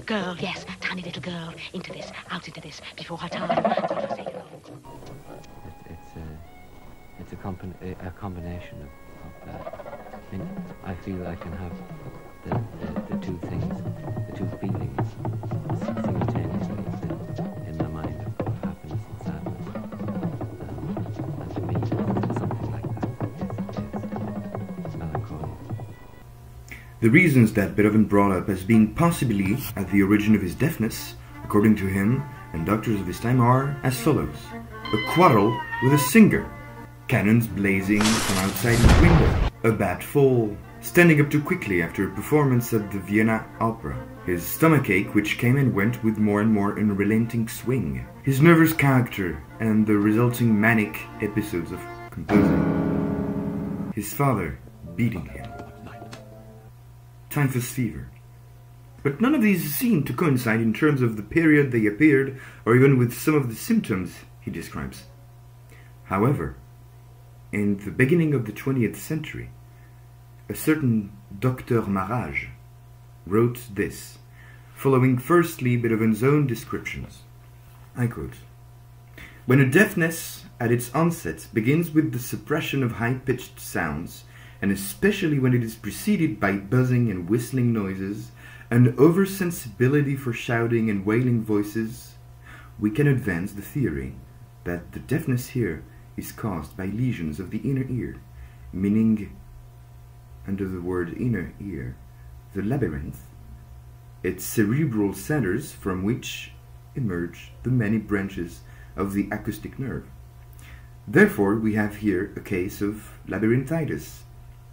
girl, yes, tiny little girl, into this, out into this, before her time. It's a combination of that. I mean, I feel I can have the two things, the two feelings simultaneously in my mind of happiness and sadness. And to me, something like that is melancholy. The reasons that Beethoven brought up as being possibly at the origin of his deafness, according to him and doctors of his time, are as follows. A quarrel with a singer, cannons blazing from outside his window, a bad fall, standing up too quickly after a performance at the Vienna Opera, his stomachache which came and went with more and more unrelenting swing, his nervous character and the resulting manic episodes of composing, his father beating him, typhus fever. But none of these seem to coincide in terms of the period they appeared, or even with some of the symptoms he describes. However, in the beginning of the 20th century, a certain Dr. Marage wrote this, following firstly Beethoven's own descriptions. I quote, "When a deafness at its onset begins with the suppression of high-pitched sounds, and especially when it is preceded by buzzing and whistling noises, an oversensibility for shouting and wailing voices, we can advance the theory that the deafness here is caused by lesions of the inner ear, meaning, under the word inner ear, the labyrinth, its cerebral centers from which emerge the many branches of the acoustic nerve. Therefore, we have here a case of labyrinthitis."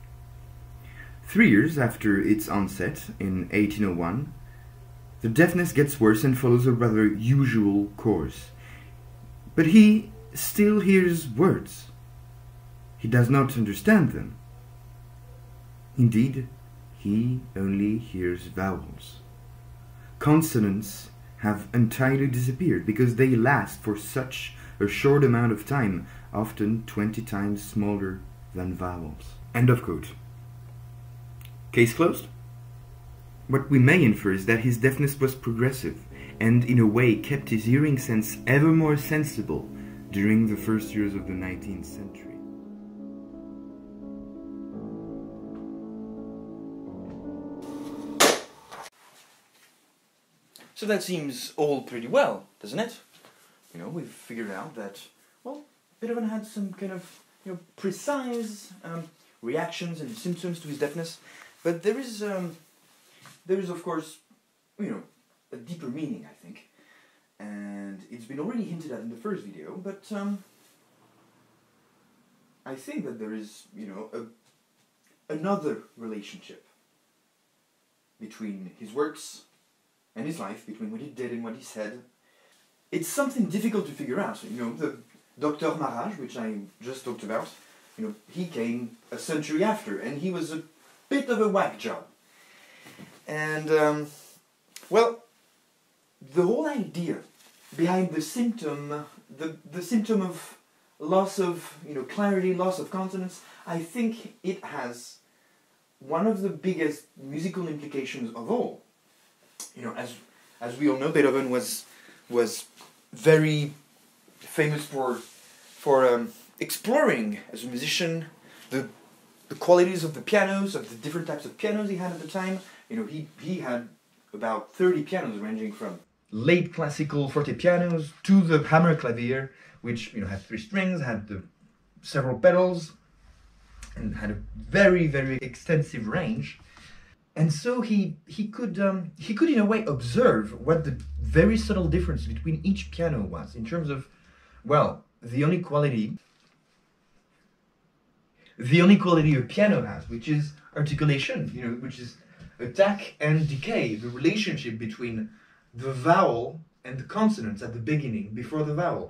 3 years after its onset, in 1801, the deafness gets worse and follows a rather usual course. But he still hears words. He does not understand them. Indeed, he only hears vowels. Consonants have entirely disappeared because they last for such a short amount of time, often 20 times smaller than vowels. End of quote. Case closed? What we may infer is that his deafness was progressive, and in a way kept his hearing sense ever more sensible during the first years of the 19th century. So that seems all pretty well, doesn't it? You know, we've figured out that, well, Beethoven had some kind of, precise reactions and symptoms to his deafness, but there is of course, a deeper meaning, I think, and it's been already hinted at in the first video, but I think that there is, another relationship between his works and his life, between what he did and what he said. It's something difficult to figure out. The Dr. Marage, which I just talked about, he came a century after, and he was a bit of a whack job. And, well, the whole idea behind the symptom, the symptom of loss of, clarity, loss of consonance, I think it has one of the biggest musical implications of all. As we all know, Beethoven was very famous for exploring as a musician the qualities of the pianos, of the different types of pianos he had at the time. He had about 30 pianos, ranging from late classical forte pianos to the hammer clavier, which had 3 strings, had several pedals, and had a very, very extensive range. And so he could in a way observe what the very subtle difference between each piano was in terms of, well, the only quality a piano has, which is articulation, which is attack and decay, the relationship between the vowel and the consonants at the beginning, before the vowel.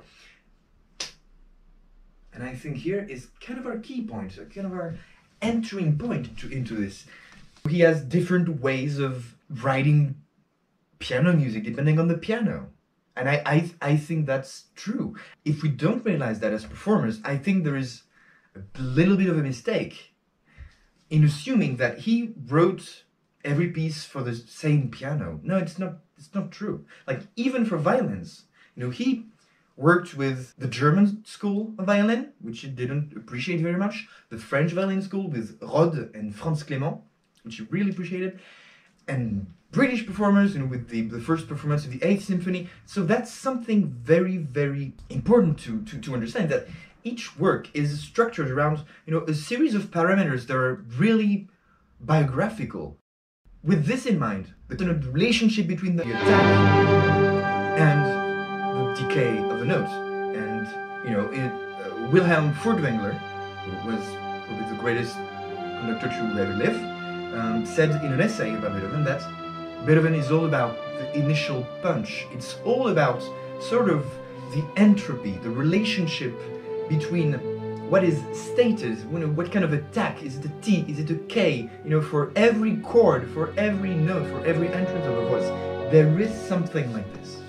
And I think here is kind of our key point, kind of our entering point into this. He has different ways of writing piano music depending on the piano. And I think that's true. If we don't realize that as performers, I think there is a little bit of a mistake in assuming that he wrote every piece for the same piano. No, it's not it's not true. Like, even for violins, you know, he worked with the German school of violin, which he didn't appreciate very much, the French violin school with Rode and Franz Clément, which he really appreciated, and British performers, you know, with the first performance of the 8th Symphony. So that's something very, very important to understand, that each work is structured around, you know, a series of parameters that are really biographical. With this in mind, the kind of relationship between the attack and the decay of the notes. And, you know, Wilhelm Furtwängler, who was probably the greatest conductor to ever live, said in an essay about Beethoven that Beethoven is all about the initial punch. It's all about sort of the entropy, the relationship between what is stated, you know, what kind of attack, is it a T, is it a K, you know, for every chord, for every note, for every entrance of a voice, there is something like this.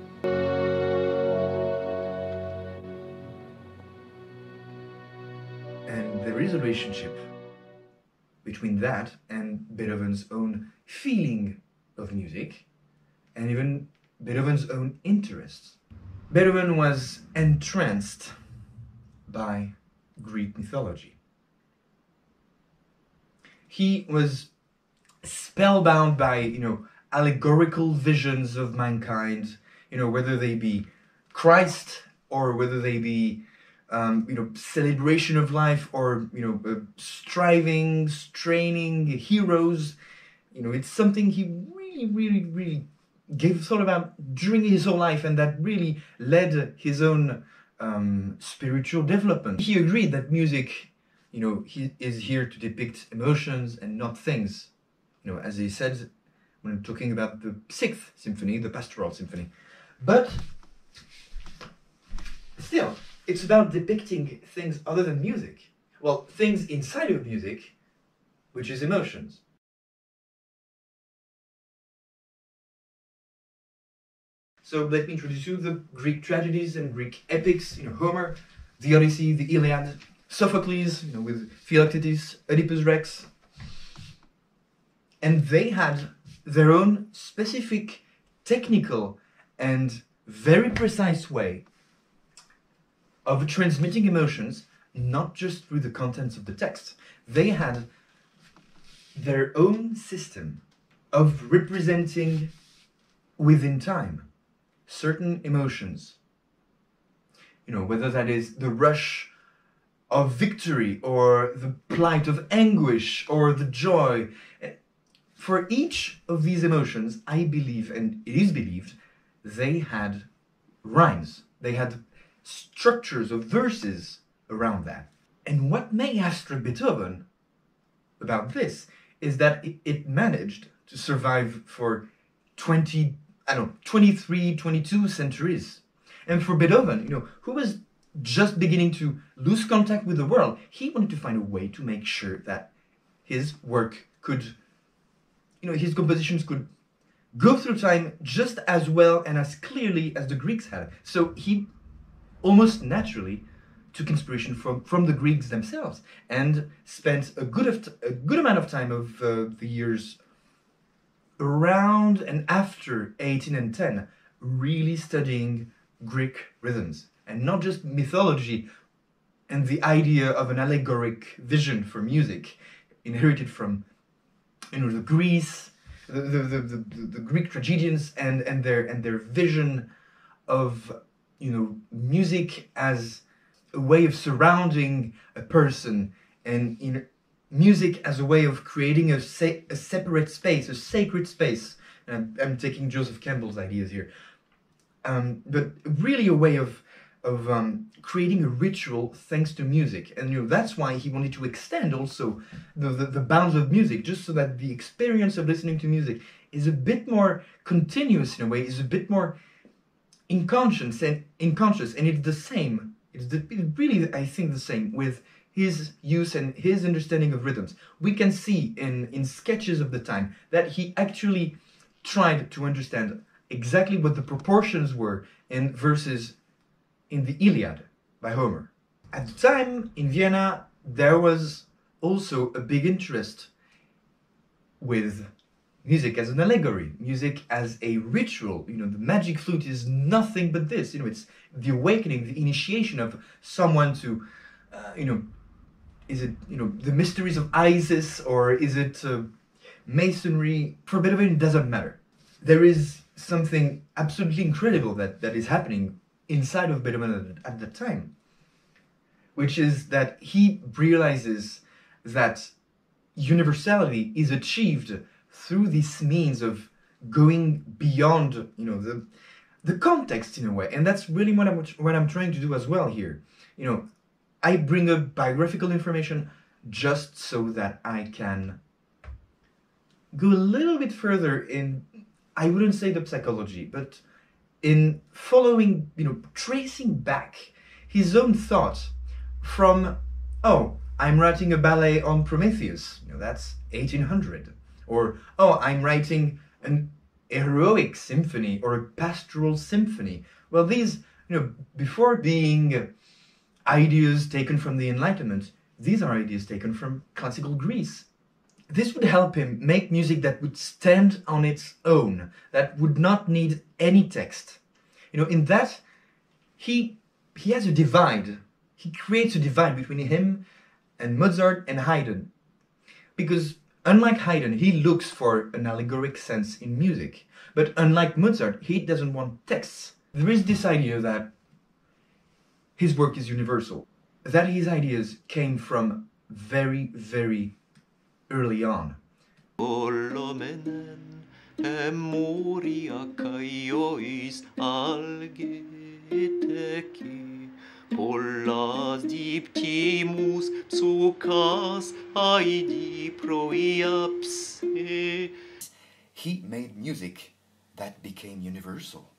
And there is a relationship between that and Beethoven's own feeling of music, and even Beethoven's own interests. Beethoven was entranced by Greek mythology. He was spellbound by, you know, allegorical visions of mankind, you know, whether they be Christ or whether they be, you know, celebration of life or, you know, striving, straining heroes. You know, it's something he really gave thought about during his whole life, and that really led his own spiritual development. He agreed that music, you know, he is here to depict emotions and not things. You know, as he said when talking about the 6th Symphony, the Pastoral Symphony. But still, it's about depicting things other than music. Well, things inside of music, which is emotions. So let me introduce you the Greek tragedies and Greek epics, you know, Homer, the Odyssey, the Iliad, Sophocles, you know, with Philoctetes, Oedipus Rex. And they had their own specific technical and very precise way of transmitting emotions, not just through the contents of the text. They had their own system of representing within time certain emotions. You know, whether that is the rush of victory or the plight of anguish or the joy. For each of these emotions, I believe, and it is believed, they had rhymes. They had structures of verses around that. And what may have struck Beethoven about this is that it managed to survive for 23, 22 centuries. And for Beethoven, you know, who was just beginning to lose contact with the world, he wanted to find a way to make sure that his work could, you know, his compositions could go through time just as well and as clearly as the Greeks had. So he almost naturally took inspiration from the Greeks themselves and spent a good amount of time of the years around and after 1810 really studying Greek rhythms, and not just mythology and the idea of an allegoric vision for music inherited from, you know, the Greece, the Greek tragedians and their vision of, you know, music as a way of surrounding a person, and, you know, music as a way of creating a separate space, a sacred space. And I'm taking Joseph Campbell's ideas here, but really a way of creating a ritual thanks to music. And, you know, that's why he wanted to extend also the bounds of music, just so that the experience of listening to music is a bit more continuous in a way, is a bit more unconscious, and it's the same. It's really, I think, the same with his use and his understanding of rhythms. We can see in sketches of the time that he actually tried to understand exactly what the proportions were in verses in the Iliad by Homer. At the time, in Vienna, there was also a big interest with music as an allegory, music as a ritual. You know, the magic flute is nothing but this. You know, it's the awakening, the initiation of someone to, you know, is it, you know, the mysteries of Isis, or is it masonry? For Beethoven, it doesn't matter. There is something absolutely incredible that is happening inside of Beethoven at that time, which is that he realizes that universality is achieved through this means of going beyond, you know, the context in a way. And that's really what I'm trying to do as well here. You know, I bring up biographical information just so that I can go a little bit further in, I wouldn't say the psychology, but in following, you know, tracing back his own thought from, oh, I'm writing a ballet on Prometheus, you know, that's 1800. Or, oh, I'm writing an heroic symphony or a pastoral symphony. Well, these, you know, before being ideas taken from the Enlightenment, these are ideas taken from classical Greece. This would help him make music that would stand on its own, that would not need any text. You know, in that, he has a divide. He creates a divide between him and Mozart and Haydn. Because unlike Haydn, he looks for an allegoric sense in music. But unlike Mozart, he doesn't want texts. There is this idea that his work is universal, that his ideas came from very, very early on. Pollas diptimus psucas aidi proiapse. He made music that became universal.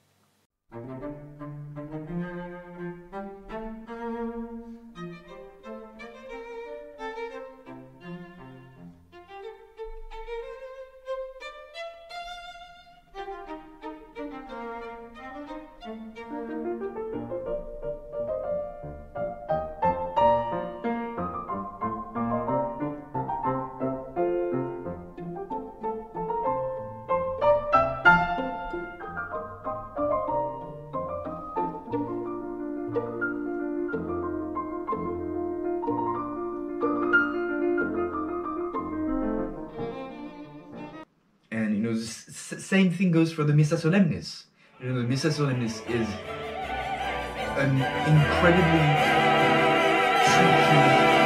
Same thing goes for the Missa Solemnis. You know, the Missa Solemnis is an incredibly tricky,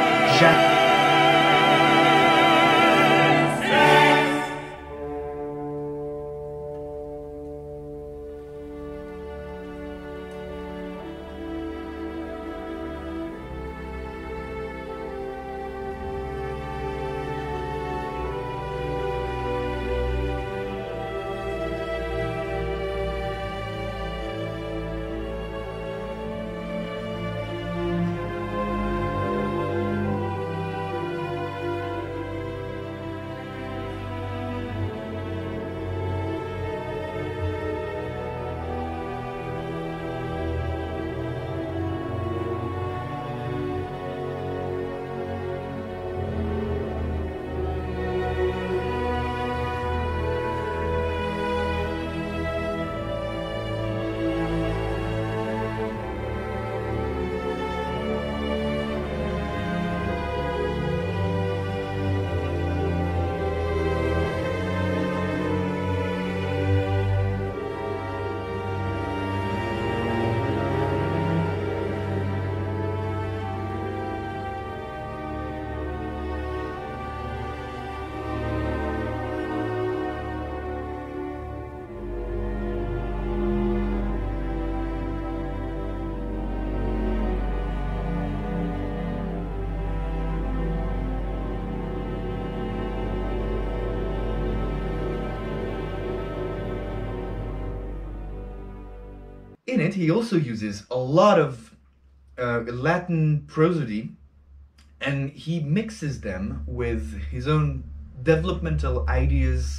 In it, he also uses a lot of Latin prosody, and he mixes them with his own developmental ideas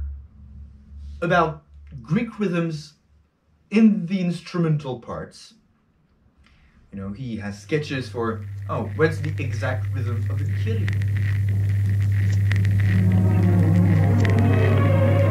about Greek rhythms in the instrumental parts. You know, he has sketches for, oh, what's the exact rhythm of the Kyrie?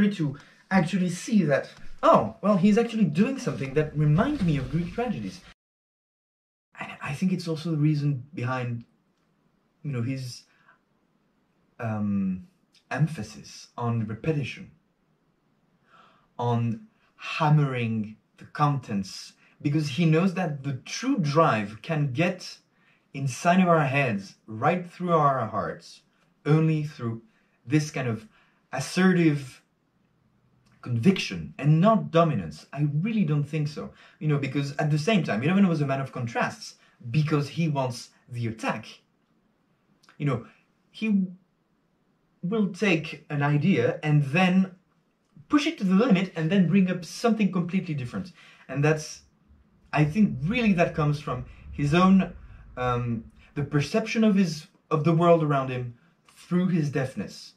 started to actually see that, oh, well, he's actually doing something that reminds me of Greek tragedies. And I think it's also the reason behind, his emphasis on repetition, on hammering the contents, because he knows that the true drive can get inside of our heads, right through our hearts, only through this kind of assertive conviction and not dominance. I really don't think so. Because at the same time, Beethoven was a man of contrasts because he wants the attack. He will take an idea and then push it to the limit and then bring up something completely different. And that's, I think, really that comes from his own, the perception of the world around him through his deafness.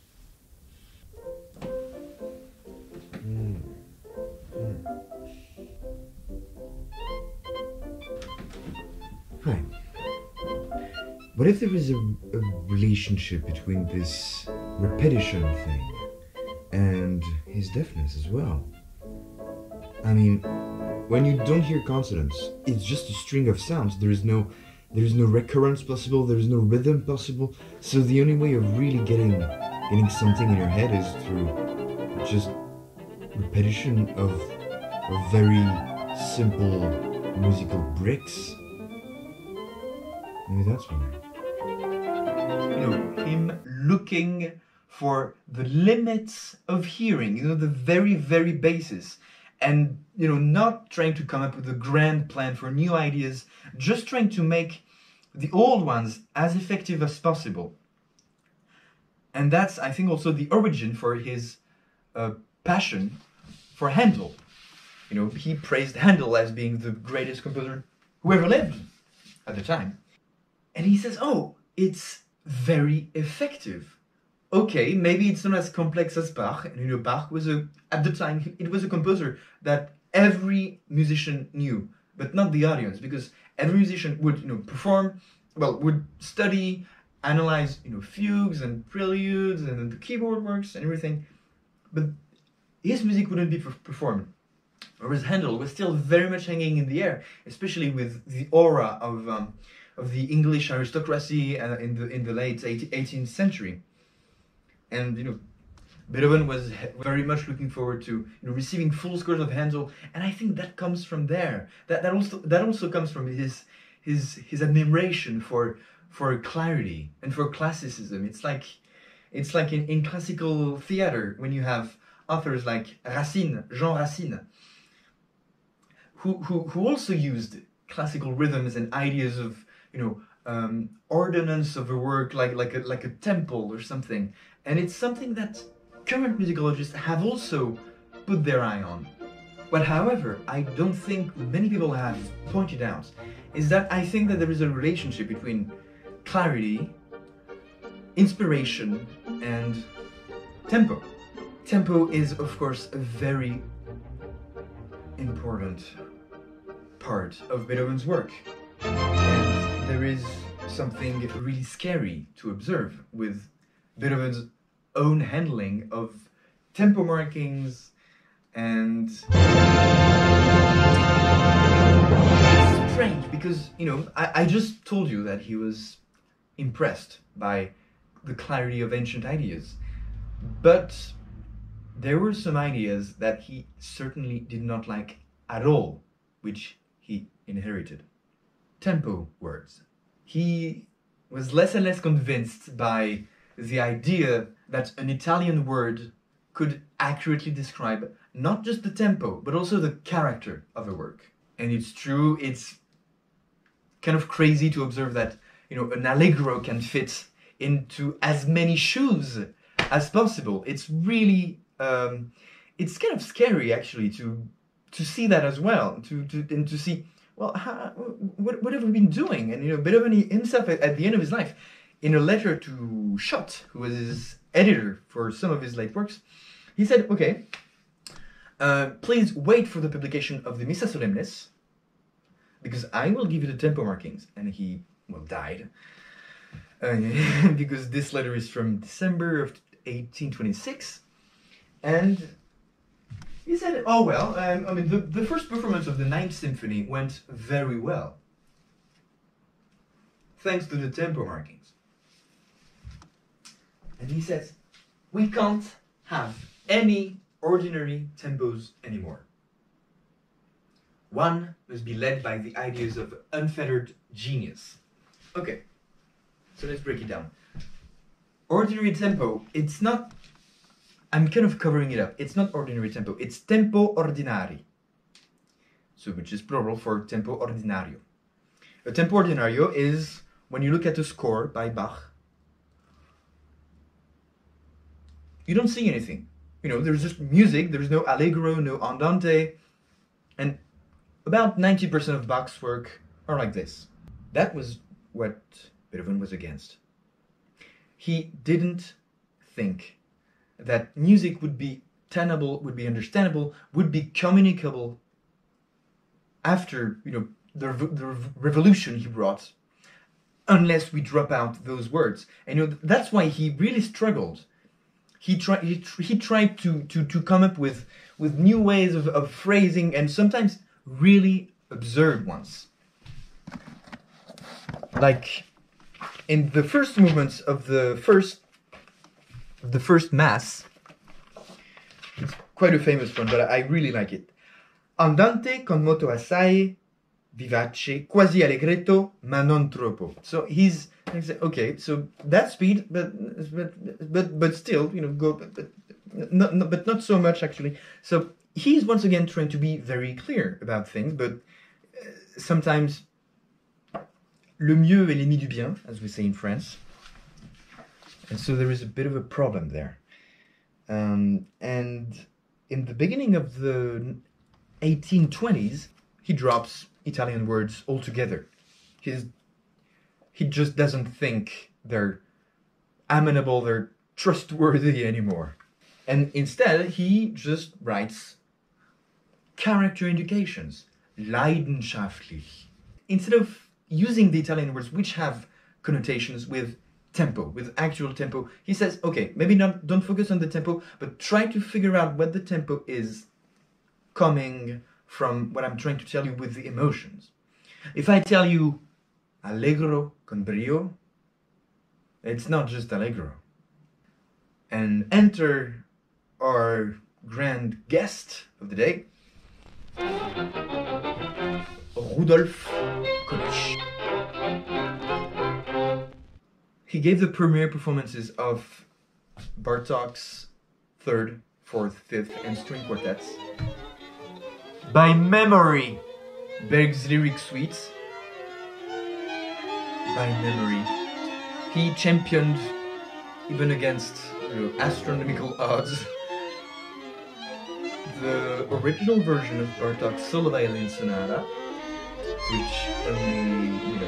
Right. What if there was a relationship between this repetition thing and his deafness as well? I mean, when you don't hear consonants, it's just a string of sounds. There is no recurrence possible. There is no rhythm possible. So the only way of really getting something in your head is through just repetition of very simple musical bricks. Maybe that's why. Him looking for the limits of hearing, the very, very basis. And, not trying to come up with a grand plan for new ideas, just trying to make the old ones as effective as possible. And that's, I think, also the origin for his passion for Handel. He praised Handel as being the greatest composer who ever lived at the time. And he says, oh, it's very effective. Okay, maybe it's not as complex as Bach. And Bach was at the time, it was a composer that every musician knew, but not the audience, because every musician would perform, would study, analyze, fugues and preludes and the keyboard works and everything, but his music wouldn't be performed. Whereas Handel was still very much hanging in the air, especially with the aura of the English aristocracy in the late 18th century. And Beethoven was very much looking forward to receiving full scores of Handel, and I think that comes from there. That also comes from his admiration for clarity and for classicism. It's like in classical theater when you have authors like Jean Racine, who also used classical rhythms and ideas of ordinance of a work like a temple or something. And it's something that current musicologists have also put their eye on. But however, I don't think many people have pointed out is that I think that there is a relationship between clarity, inspiration, and tempo. Tempo is, of course, a very important part of Beethoven's work. And there is something really scary to observe with Beethoven's own handling of tempo markings, and it's strange because, I just told you that he was impressed by the clarity of ancient ideas, but there were some ideas that he certainly did not like at all, which he inherited. Tempo words. He was less and less convinced by the idea that an Italian word could accurately describe not just the tempo, but also the character of a work. And it's true, it's kind of crazy to observe that, an allegro can fit into as many shoes as possible. It's really, it's kind of scary actually to see that as well, to see, well, what have we been doing? And Beethoven himself at the end of his life, in a letter to Schott, who was his editor for some of his late works, he said, okay, please wait for the publication of the Missa Solemnis, because I will give you the tempo markings. And he, died. Because this letter is from December of 1826. And he said, oh well, I mean, the first performance of the Ninth Symphony went very well, thanks to the tempo markings. And he says, we can't have any ordinary tempos anymore. One must be led by the ideas of unfettered genius. Okay, so let's break it down. Ordinary tempo, it's not, I'm kind of covering it up. It's not ordinary tempo, it's tempo ordinari. So which is plural for tempo ordinario. A tempo ordinario is when you look at a score by Bach, you don't see anything. You know, there's just music, there's no allegro, no andante, and about 90% of Bach's work are like this. That was what Beethoven was against. He didn't think that music would be tenable, would be understandable, would be communicable after, you know, the revolution he brought, unless we drop out those words. And you know, that's why he really struggled. He tried to come up with new ways of phrasing, and sometimes really absurd ones. Like in the first movements of the first mass, it's quite a famous one, but I really like it. Andante con moto assai vivace, quasi allegretto, ma non troppo. So he's okay. So that speed, but still, you know, go, but not so much actually. So he's once again trying to be very clear about things, but sometimes le mieux est l'ennemi du bien, as we say in France. And so there is a bit of a problem there. And in the beginning of the 1820s, he drops Italian words altogether. He just doesn't think they're amenable, they're trustworthy anymore. And instead, he just writes character indications, leidenschaftlich. Instead of using the Italian words which have connotations with tempo, with actual tempo, he says, okay, maybe don't focus on the tempo, but try to figure out what the tempo is coming from what I'm trying to tell you with the emotions. If I tell you allegro con brio, it's not just allegro. And enter our grand guest of the day, Rudolf Konesch. He gave the premiere performances of Bartók's third, fourth, fifth, and string quartets. By memory, Berg's lyric suites. By memory. He championed, even against astronomical odds, the original version of Bartók's solo violin sonata, which only,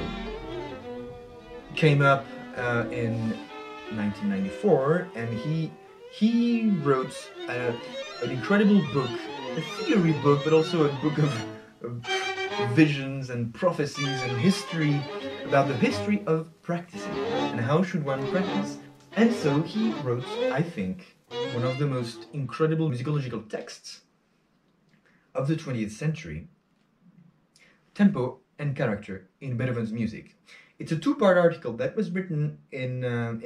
came up in 1994, and he wrote an incredible book, a theory book, but also a book of visions and prophecies and history, about the history of practicing and how should one practice. And so he wrote, I think, one of the most incredible musicological texts of the 20th century, Tempo and Character in Beethoven's Music. It's a two-part article that was written in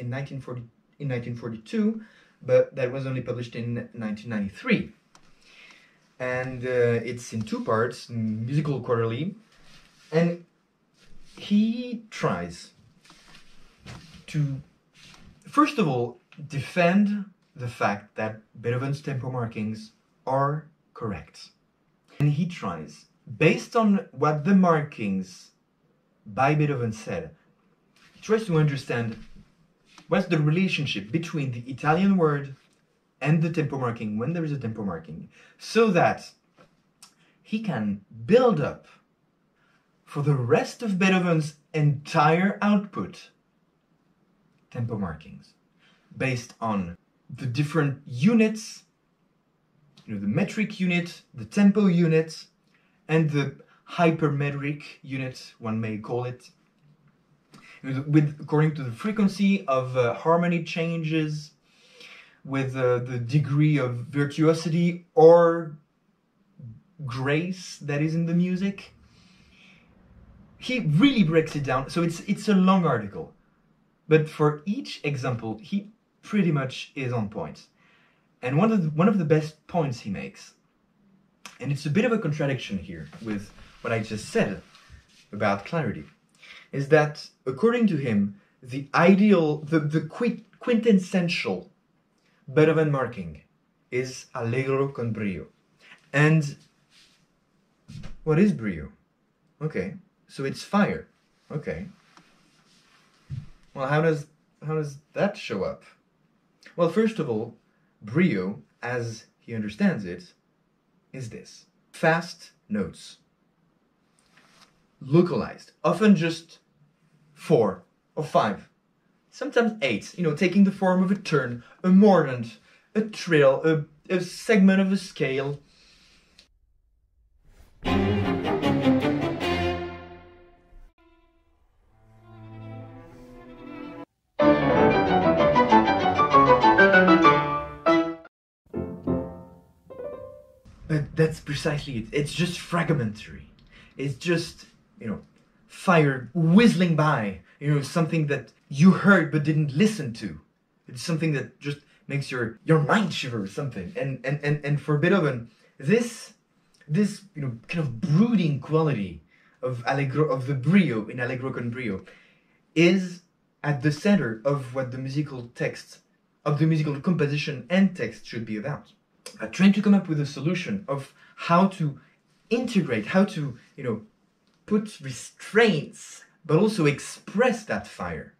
1942, but that was only published in 1993. And it's in two parts, Musical Quarterly, and he tries to, first of all, defend the fact that Beethoven's tempo markings are correct. And he tries, based on what the markings by Beethoven said, he tries to understand what's the relationship between the Italian word and the tempo marking when there is a tempo marking, so that he can build up for the rest of Beethoven's entire output tempo markings based on the different units, the metric unit, the tempo unit, and the hypermetric unit, one may call it, according to the frequency of harmony changes, with the degree of virtuosity or grace that is in the music. He really breaks it down. So it's a long article, but for each example, he pretty much is on point. And one of the best points he makes, and it's a bit of a contradiction here with what I just said about clarity, is that according to him, the ideal, the quintessential Beethoven marking is allegro con brio. And what is brio? Okay, so it's fire. Okay. Well, how does that show up? Well, first of all, brio, as he understands it, is this: fast notes, localized, often just 4 or 5, sometimes 8, taking the form of a turn, a mordant, a trill, a segment of a scale. But that's precisely it. It's just fragmentary. It's just, fire whistling by, something that you heard but didn't listen to. It's something that just makes your mind shiver or something. And for Beethoven, this kind of brooding quality of the brio in Allegro con brio is at the center of what the musical text, of the musical composition and text should be about. Trying to come up with a solution of how to integrate, how to, put restraints, but also express that fire.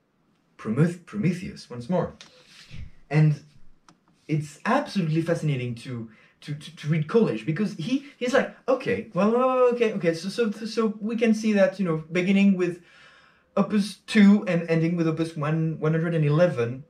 Prometheus, once more. And it's absolutely fascinating to read College, because he's like, okay, so we can see that, beginning with Opus 2 and ending with Opus 111,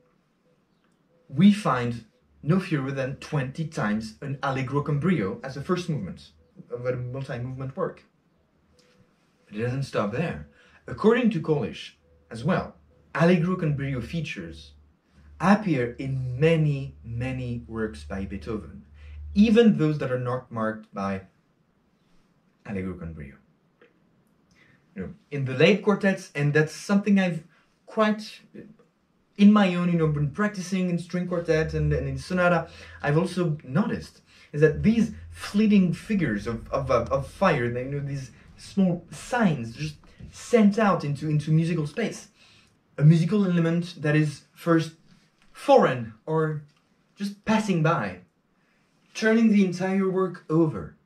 we find no fewer than 20 times an Allegro con brio as a first movement of a multi-movement work. But it doesn't stop there. According to College as well, Allegro con brio features appear in many, many works by Beethoven, even those that are not marked by Allegro con brio. In the late quartets, and that's something I've quite, in my own, been practicing in string quartet and in sonata, I've also noticed, is that these fleeting figures of fire, these small signs just sent out into musical space. A musical element that is first foreign or just passing by, turning the entire work over.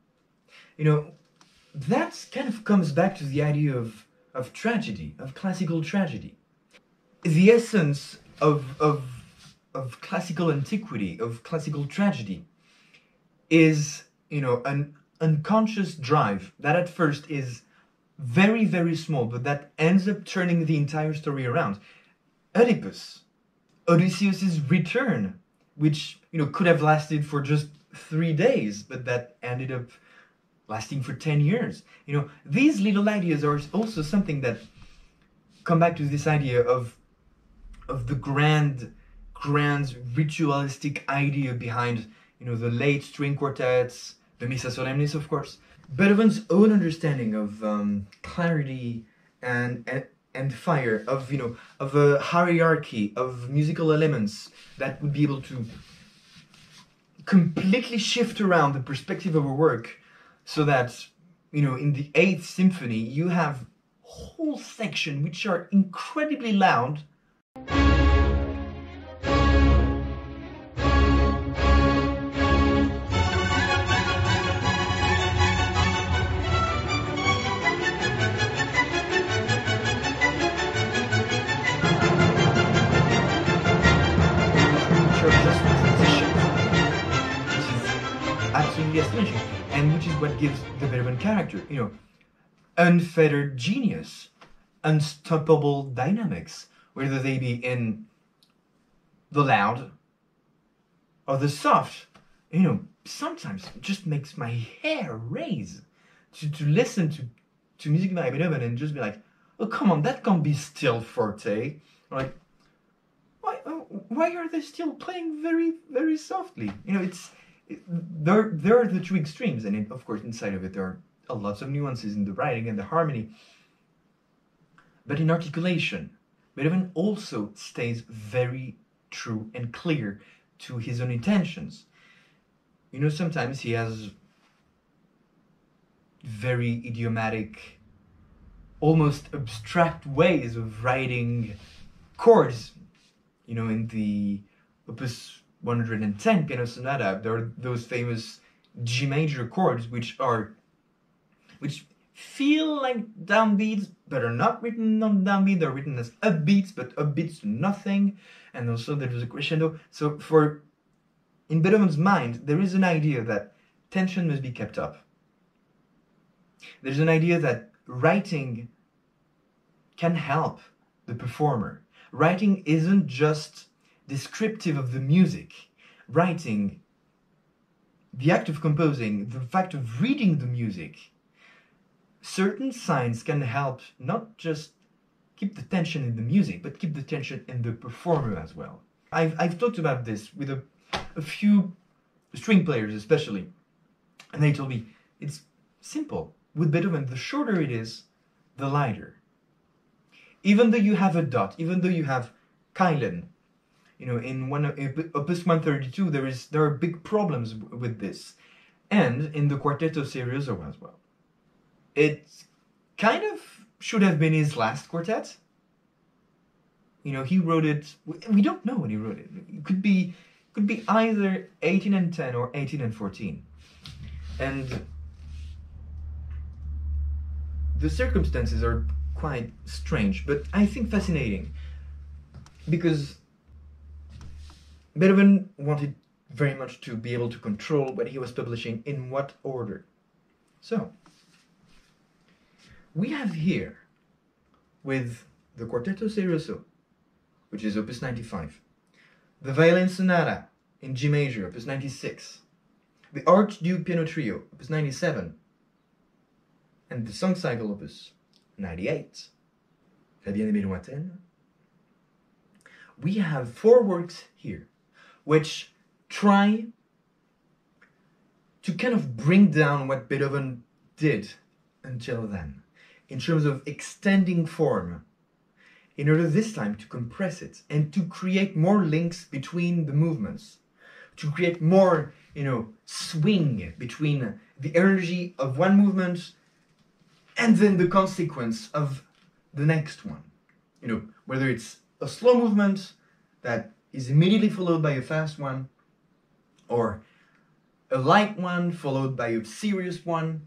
That kind of comes back to the idea of tragedy, of classical tragedy. The essence of classical antiquity, of classical tragedy, is, an unconscious drive that at first is very, very small, but that ends up turning the entire story around. Oedipus, Odysseus' return, which, could have lasted for just 3 days, but that ended up lasting for 10 years. These little ideas are also something that come back to this idea of the grand ritualistic idea behind, the late string quartets, the Missa Solemnis, of course. Beethoven's own understanding of clarity and fire, of a hierarchy of musical elements that would be able to completely shift around the perspective of a work, so that, in the 8th Symphony, you have whole sections which are incredibly loud, absolutely astonishing, and which is what gives the Beethoven character, unfettered genius, unstoppable dynamics, whether they be in the loud or the soft. Sometimes it just makes my hair raise to listen to music by Beethoven and just be like, oh, come on, that can't be still forte. Or like, why are they still playing very, very softly? You know, there are the two extremes, and of course, inside of it, there are lots of nuances in the writing and the harmony. But in articulation, Beethoven also stays very true and clear to his own intentions. You know, sometimes he has very idiomatic, almost abstract ways of writing chords. You know, in the Opus 110 Piano Sonata, there are those famous G major chords which feel like downbeats, but are not written on downbeat. They're written as upbeats, but upbeats to nothing. And also there's a crescendo. So in Beethoven's mind, there is an idea that tension must be kept up. There's an idea that writing can help the performer. Writing isn't just descriptive of the music. Writing, the act of composing, the fact of reading the music, certain signs can help not just keep the tension in the music, but keep the tension in the performer as well. I've talked about this with a few string players especially, and they told me it's simple. With Beethoven, the shorter it is, the lighter. Even though you have a dot, even though you have Keilen, you know, in Opus 132, there are big problems with this, and in the Quartetto Serioso as well. It kind of should have been his last quartet. You know, he wrote it. We don't know when he wrote it. It could be either 1810 or 1814, and the circumstances are quite strange, but I think fascinating, because Beethoven wanted very much to be able to control what he was publishing in what order. So we have here, with the Quartetto Serioso, which is Opus 95, the Violin Sonata in G major, Opus 96, the Archduke Piano Trio, Opus 97, and the Song Cycle, Opus 98, La Bien-Aimée Lointaine. We have 4 works here which try to kind of bring down what Beethoven did until then, in terms of extending form, in order this time to compress it and to create more links between the movements, to create more, you know, swing between the energy of one movement and then the consequence of the next one. You know, whether it's a slow movement that is immediately followed by a fast one, or a light one followed by a serious one,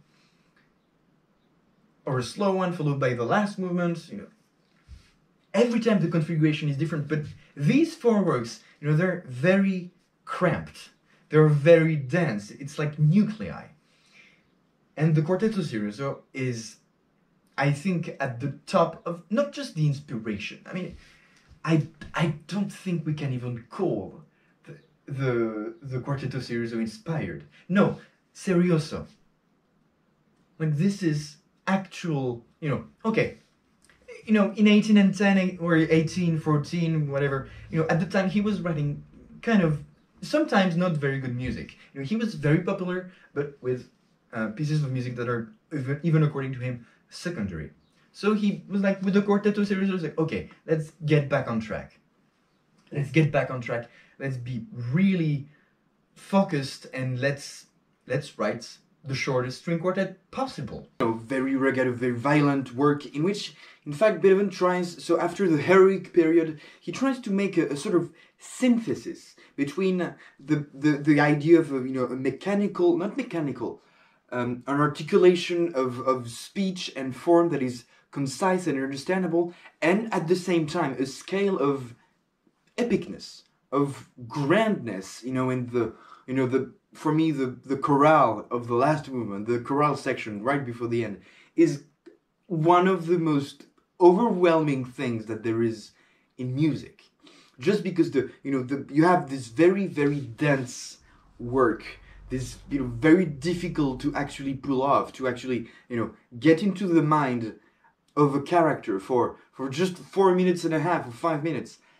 or a slow one followed by the last movement. You know, every time the configuration is different, but these 4 works, you know, they're very cramped. They're very dense. It's like nuclei. And the Quartetto Serioso is, I think, at the top of not just the inspiration. I mean, I don't think we can even call the Quartetto Serioso inspired. No, serioso. Like, this is actual, you know, okay. You know, in 1810 or 1814, whatever, you know, at the time he was writing kind of sometimes not very good music. You know, he was very popular, but with pieces of music that are, even according to him, secondary. So he was like, with the Quartetto Series, he was like, okay, let's get back on track. Let's get back on track. Let's be really focused, and let's write the shortest string quartet possible. Very rugged, very violent work in which, in fact, Beethoven tries, so after the heroic period, he tries to make a sort of synthesis between the idea of, you know, a mechanical, not mechanical, an articulation of speech and form that is concise and understandable, and at the same time a scale of epicness, of grandness, you know, in the, you know, the, for me, the chorale of the last movement, the chorale section right before the end, is one of the most overwhelming things that there is in music. Just because you have this very, very dense work, this, you know, very difficult to actually pull off, to actually, you know, get into the mind of a character for just 4 minutes and a half or 5 minutes.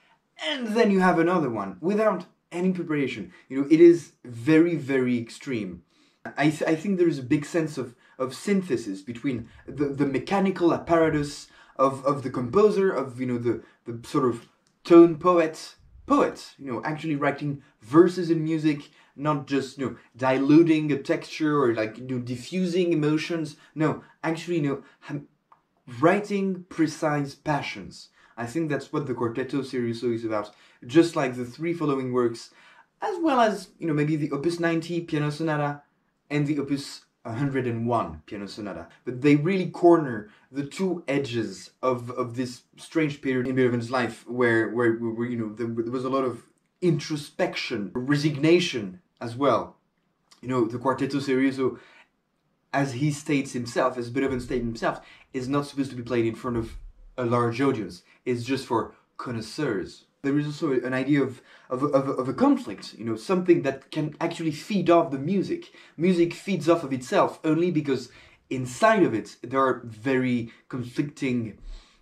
and then you have another one without any preparation. You know, it is very, very extreme. I think there is a big sense of synthesis between the mechanical apparatus of the composer, of, you know, the sort of tone poets, you know, actually writing verses in music, not just, you know, diluting a texture or, like, you know, diffusing emotions. No, actually, you know, writing precise passions. I think that's what the Quartetto Serioso is about. Just like the three following works, as well as, you know, maybe the Opus 90 Piano Sonata and the Opus 101 Piano Sonata. But they really corner the two edges of this strange period in Beethoven's life where you know, there was a lot of introspection, resignation as well. You know, the Quartetto Serioso, as he states himself, as Beethoven stated himself, is not supposed to be played in front of a large audience. It's just for connoisseurs. There is also an idea of a conflict, you know, something that can actually feed off the music. Music feeds off of itself only because inside of it there are very conflicting,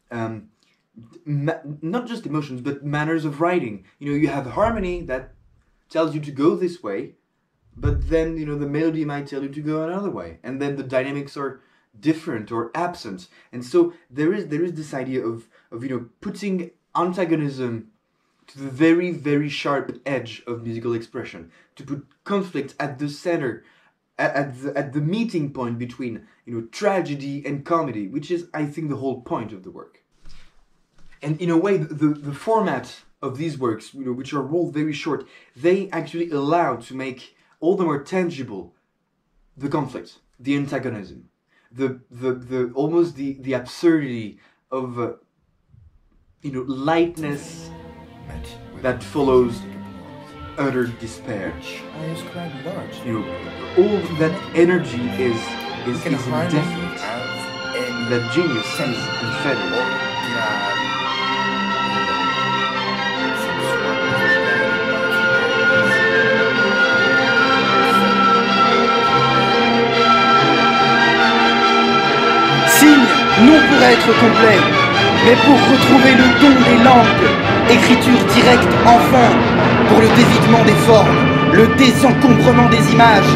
not just emotions, but manners of writing. You know, you have harmony that tells you to go this way, but then, you know, the melody might tell you to go another way, and then the dynamics are different or absent. And so there is this idea of you know, putting antagonism to the very, very sharp edge of musical expression, to put conflict at the center, at the meeting point between, you know, tragedy and comedy, which is, I think, the whole point of the work. And in a way, the format of these works, you know, which are all very short, they actually allow to make all the more tangible the conflict, the antagonism, the almost the absurdity of you know, lightness that follows utter despair. I ascribe large. You know, all that energy is indefinite. That genius is unfettered. Signe, non pour être complet, mais pour retrouver le don des langues. Écriture directe, enfin, pour le dévidement des formes, le désencombrement des images.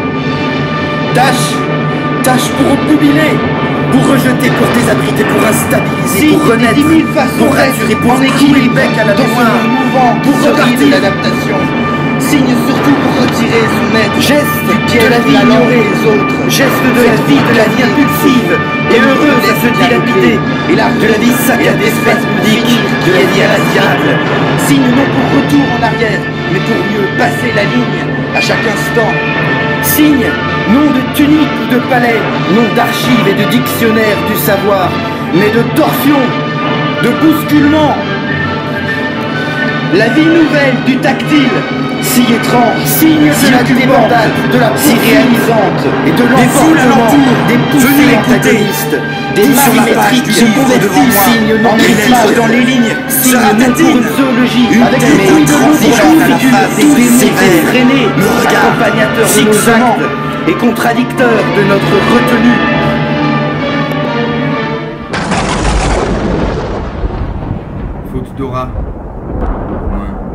Tâche pour obnubiler, pour rejeter, pour désabriter, pour instabiliser, pour renaître, pour rassurer, pour clouer le bec à la mémoire, pour retarder l'adaptation. Signe surtout pour retirer son aide, geste du pied de la vie ignorée des autres, geste de la vie de la vie impulsive et heureuse à se dilapider, et l'art de la vie saccadée, spasmodique, de la vie irradiable. Signe non pour retour en arrière, mais pour mieux passer la ligne à chaque instant. Signe non de tunique ou de palais, non d'archives et de dictionnaire du savoir, mais de torsion, de bousculement. La vie nouvelle du tactile, si étrange, signe de la débandade, de la si réalisante, et de l'enfantement, des poussées antagonistes, des marimétriques se convertissent, signe non critique dans les lignes, signe non pour une zoologie, avec des bruits de l'eau, des démons effrénés, accompagnateurs de nos actes, et contradicteurs de notre retenue. Faute d'aura. Moins.